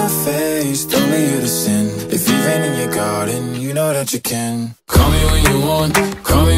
face, tell me you're the sin. If you've rain in your garden, you know that you can. Call me when you want, call me